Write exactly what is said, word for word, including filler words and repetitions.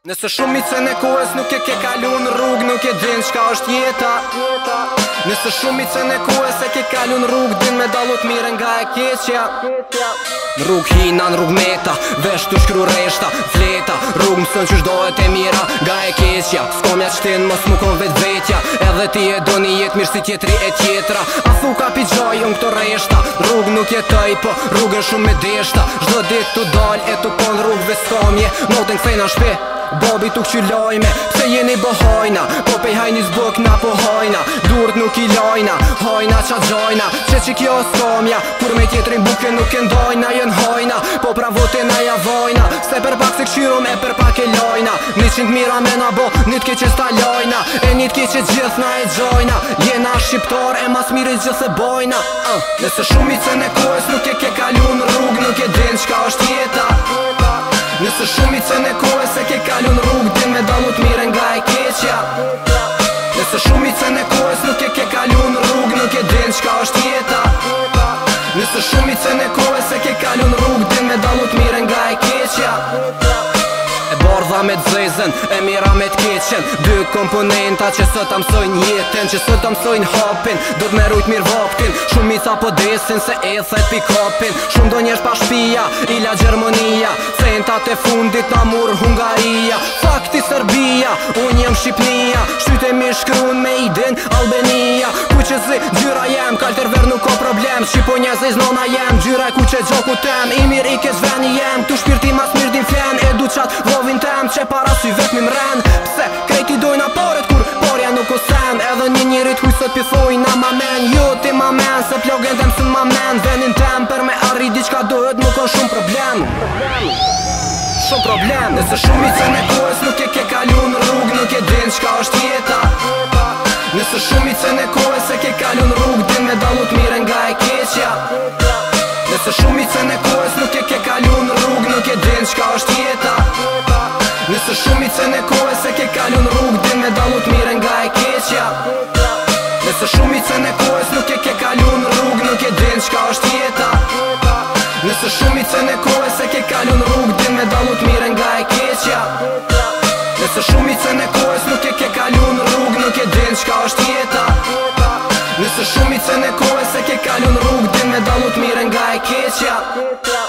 Nëse shumicën e kohës nuk e ke kalu në rrugë, nuk e din çka është jeta. Nëse shumicën e kohës e ke kalu në rrugë, din me dallut mirë nga e keqja. Në rrugë hina, në rrugë meta, vesh të shkru reshta, fleta. Rrugë mësën qysh dohet e mira nga e keqja. S'komja qtin mos mu kon vet vetja, edhe ti e do një jetë mirë si tjetri e tjetra. A thu ka pi gjoj unë këto reshta, rrugë nuk jetoj po rrugën shumë me deshta. Çdo ditë tu dal e tu kon rrugëve s'komje, notën kthejna shpe Bobi tuk që lojme, pse jeni bohojna, po pej hajni zbuk na po hojna. Durt nuk i lojna, hojna qa gjojna, që që kjo s'komja, kur me tjetrin buke nuk e ndojna, jen hojna, po pra vote na javojna. Se për pak se këshyrum e për pak e lojna, një qint mira me na bo, një t'ke që sta lojna, e një t'ke që gjithë na e gjojna. Jena shqiptar e mas mire gjithë e bojna. uh. Nëse shumicën e kohës nuk e ke kalu në rrugë, nuk e din qka është jeta. Nëse shumicën e kohës e ke kalu në rrugë, din me dallut mire nga e keqja. Nëse shumicën e kohës nuk e ke kalu në rrugë, nuk e din qka është jeta. Nëse shumicën e kohës e ke kalu në rrugë, din me dallut mire nga e keqja. E bardha me t'zezën, e mira me t'keqen, dy komponenta që sot ta mësojnë jetën, që sot ta mësojnë hapin, do t'me rujt mirë vaptin. Shumica po desin se e thet pikapin, shumë do njesh pa shpia, ila Gjermonia, centat e fundit na mur Hungaria. Fakti Serbia, unë jem Shqipnia, shtyte mi shkrun me idin Albania. Ku që zi, gjyra jem, kalter ver nuk ka problem, Shqipo njezej znona jem, gjyra ku që gjoku tem, i mir i ke zveni jem, tu shpirti mas mirë din flen, edu qat vlovin tem, që para sy vet mi mren. Pse, krejti dojna paret kur parja nuk o sen, edhe një njerit huj sot pithoj na ma men, jo ti ma men, se plogën tem sën ma men, venin tem, per me arri diqka dohet mu kon shumë problem. Shumë problem. Nëse shumicën e kohës nuk e ke kalu në rrugë, nuk e din qka është jeta. Nëse shumicën e kohës e ke kalu në rrugë, din me dallut mire nga e keqja. Nëse shumicën e kohës nuk e ke kalu në rrugë, nuk e din qka është jeta. Nëse shumicën e kohës e ke kalu në rrugë, din me dallut mire nga e keqja. Nëse shumicën e kohës nuk e ke kalu në rrugë, nuk e din qka është jeta. Nëse shumicën e kohës e ke kalu në rrugë, din me dallut mire nga e keqja. Nëse shumicën e kohës nuk e ke kalu në rrugë, nuk e din qka është jeta. Nëse shumicën e kohës e ke kalu në rrugë, din me dallut mire nga e keqja.